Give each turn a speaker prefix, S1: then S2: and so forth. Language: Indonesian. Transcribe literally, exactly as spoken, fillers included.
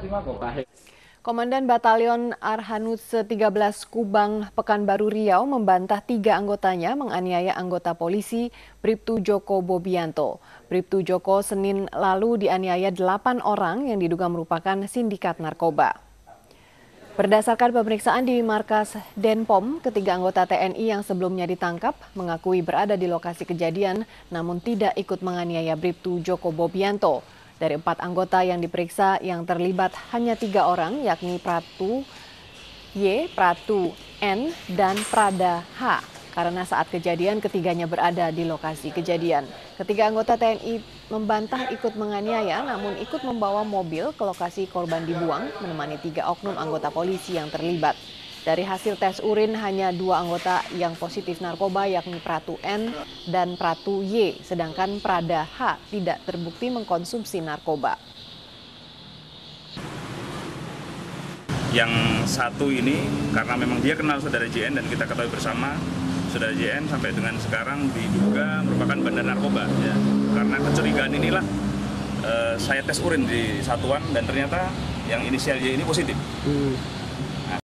S1: Komandan Batalion Arhanus tiga belas Kubang, Pekanbaru Riau membantah tiga anggotanya menganiaya anggota polisi Bribtu Joko Bobianto. Bribtu Joko Senin lalu dianiaya delapan orang yang diduga merupakan sindikat narkoba. Berdasarkan pemeriksaan di markas Denpom, ketiga anggota T N I yang sebelumnya ditangkap mengakui berada di lokasi kejadian namun tidak ikut menganiaya Bribtu Joko Bobianto. Dari empat anggota yang diperiksa yang terlibat hanya tiga orang, yakni Pratu Y, Pratu N, dan Prada H. Karena saat kejadian ketiganya berada di lokasi kejadian. Ketiga anggota T N I membantah ikut menganiaya namun ikut membawa mobil ke lokasi korban dibuang menemani tiga oknum anggota polisi yang terlibat. Dari hasil tes urin hanya dua anggota yang positif narkoba yakni Pratu N dan Pratu Y, sedangkan Prada H tidak terbukti mengkonsumsi narkoba.
S2: Yang satu ini karena memang dia kenal saudara J N dan kita ketahui bersama saudara J N sampai dengan sekarang diduga merupakan bandar narkoba. Ya. Karena kecurigaan inilah eh, saya tes urin di satuan dan ternyata yang inisial Y ini positif. Hmm.